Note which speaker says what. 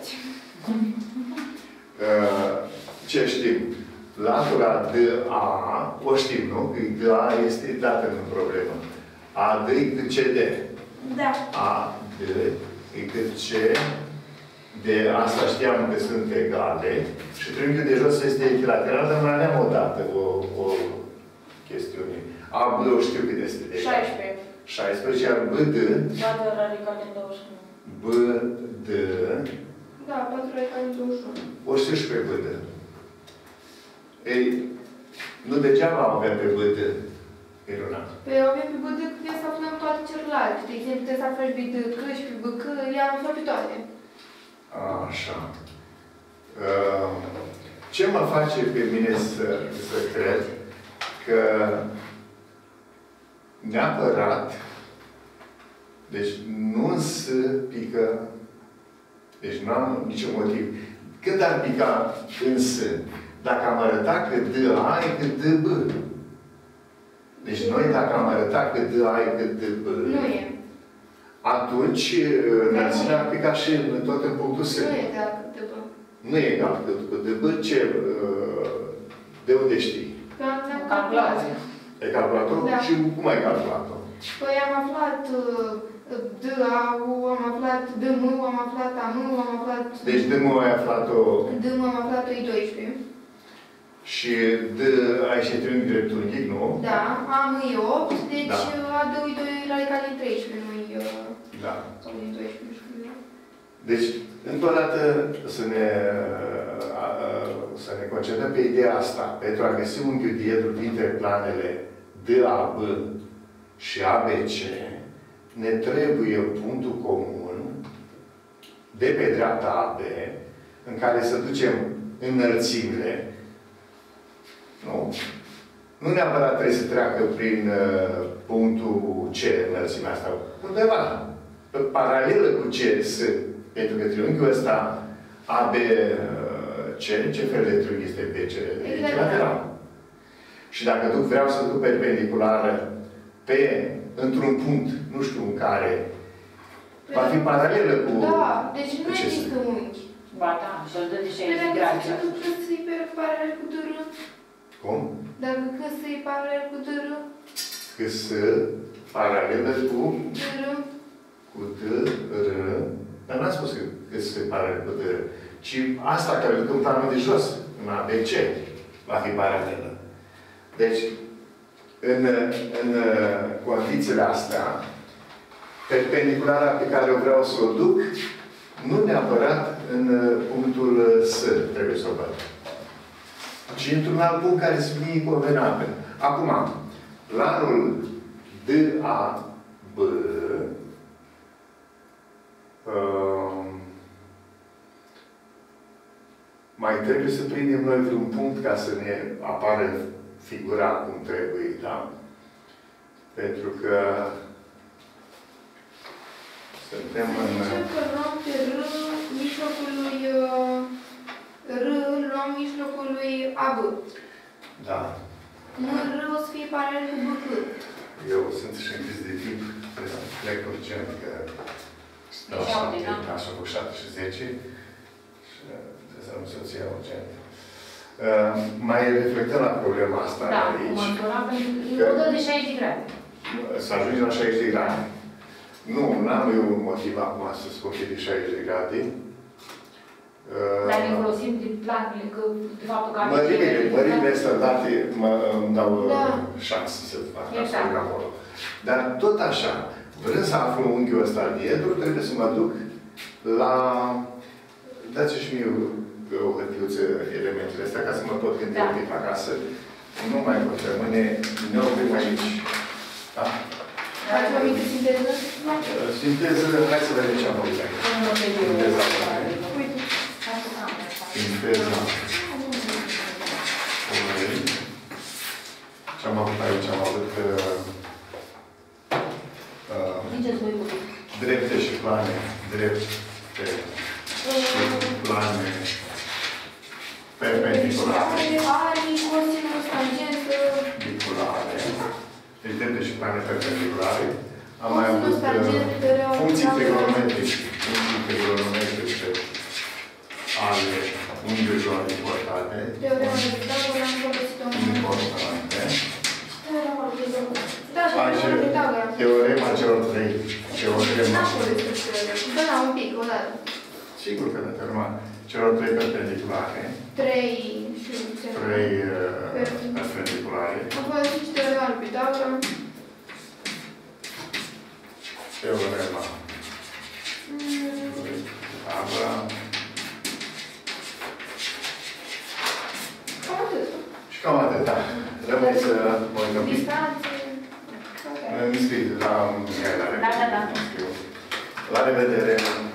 Speaker 1: toți.
Speaker 2: Ce știm? Latura DA, o știm, nu? Că DA este dată în problemă. AD e cât CD.
Speaker 1: Da.
Speaker 2: AD e cât C. De asta știam că sunt egale. Și triunghiul de jos este echilateral, dar mai aveam o dată, o chestiune. AB o știu cât este de egal.
Speaker 1: 16.
Speaker 2: 16, iar BD.
Speaker 1: 4 radical din 21.
Speaker 2: BD.
Speaker 1: Da, 4 radical din 21.
Speaker 2: O știu și pe BD. Ei, nu degeaba avem pe BD. Minunat.
Speaker 1: Păi avem pe BD că trebuie să aflăm toate celelalte. De exemplu, trebuie să aflăm pe BDC și pe BC, i-am aflat pe toate.
Speaker 2: Așa. Ce mă face pe mine să cred că neapărat, deci nu se pică, deci nu am niciun motiv. Când ar pica în S? Dacă am arătat că DA e cât DB. Deci noi, dacă am arătat că DA e cât DB,
Speaker 1: Nu e.
Speaker 2: atunci înălțimea ar pica și tot în punctul S.
Speaker 1: Nu e egal cu DB.
Speaker 2: Nu e egal cu DB. Ce? De unde știi?
Speaker 1: Că am calculat.
Speaker 2: E calculator?
Speaker 1: Da.
Speaker 2: Și cum ai calculat-o?
Speaker 1: Păi am aflat DA-ul, am aflat DM-ul, am aflat AM-ul, am aflat...
Speaker 2: Deci DM-ul ai aflat-o...
Speaker 1: DM am aflat-o I12.
Speaker 2: Și ai și triunghi dreptunghic, nu?
Speaker 1: Da, AM e 8, deci
Speaker 2: Da.
Speaker 1: AD-ul e 2 radical din 13, nu-i...
Speaker 2: Da.
Speaker 1: Sau din 12, nu știu.
Speaker 2: Deci, încă o dată, să ne concentrăm pe ideea asta. Pentru a găsi unghiul diedru dintre planele DAB și ABC, ne trebuie punctul comun de pe dreapta AB, în care să ducem înălțimile. Nu. Nu neapărat trebuie să treacă prin punctul C, înălțimea asta. Undeva. Paralelă cu CS. Pentru că triunghiul ăsta ABC, ce fel de triunghi este BC? Echilateral. Și dacă vreau să duc perpendiculară într-un punct, nu știu în care, va fi paralelă cu...
Speaker 1: Da, deci nu există unghi.
Speaker 3: Ba da, și-l dă de 60 de grade.
Speaker 1: Dacă să-i paralel cu DR.
Speaker 2: Cum?
Speaker 1: Dacă să-i paralel cu DR.
Speaker 2: Că să paralelă cu...
Speaker 1: DR.
Speaker 2: Cu DR. Dar n-am spus că să paralelă cu DR. Ci asta care duc în planul de jos, în ABC, va fi paralelă. Deci, în condițiile astea, perpendiculara pe care o vreau să o duc, nu neapărat în punctul S trebuie să o văd, ci într-un alt punct care să fie convenabil. Acum, planul DAB mai trebuie să prindem noi vreun punct ca să ne apară figura cum trebuie, da? Pentru că suntem în...
Speaker 1: Zicem că luăm pe R, mijlocul lui R, luăm mijlocul lui AB.
Speaker 2: Da.
Speaker 1: Nu R o să fie paralel cu BC.
Speaker 2: Eu sunt și în criză de timp, trebuie să plec urgent, că stau așa cu 7 și 10 și trebuie să am soția urgent. Mai reflectăm la problema asta aici.
Speaker 3: Da, măsura dă de 60 de grade.
Speaker 2: Să ajungi la 60 de grade. Nu, n-am eu un motiv acum să spun că e de 60 de grade.
Speaker 3: Dar ne folosim de planele, că de faptul că...
Speaker 2: Mărimile standarte îmi dau șanse să fac asta acolo. Dar tot așa, vrând să aflu unghiul ăsta diedru, trebuie să mă duc la... Dați-și și mie o hârtiuță elementele astea, ca să mă tot gândi un pic acasă. Nu mai pot rămâne, ne oprim aici. Da?
Speaker 1: Ați o mică sinteză?
Speaker 2: Sinteză, hai să vedem ce am făcut aici. Sinteza. Sinteza. Ce am avut aici? Am avut drepte și plane. Drepte și plane perpendiculare.
Speaker 1: Arii, cosinus, tangentă.
Speaker 2: Biculare. Deci drepte și plane perpendiculare. Am mai avut
Speaker 1: Cosinus, tangentă,
Speaker 2: funcții trigonometrice. Funcții trigonometrice ale unghiurilor importante.
Speaker 1: Teorema de Pitagora, am folosit-o în
Speaker 2: Importante.
Speaker 1: Teorema de Pitagora. Da, și
Speaker 2: Face
Speaker 1: teorema de Pitagora.
Speaker 2: teorema celor trei. Teorema.
Speaker 1: N-am folosit teorema. Da, un pic, o dată.
Speaker 2: Sigur că da, teorema celor trei perpendiculare.
Speaker 1: 3 și
Speaker 2: Trei perpendiculare.
Speaker 1: am folosit și teorema lui Pitagora.
Speaker 2: Teorema. Pitagora.
Speaker 1: Cam atât.
Speaker 2: Și cam atât, da. Rămâne să mă uităm.
Speaker 1: Distanțe. Ok.
Speaker 2: Îmi scrii la
Speaker 3: Da.
Speaker 2: la revedere.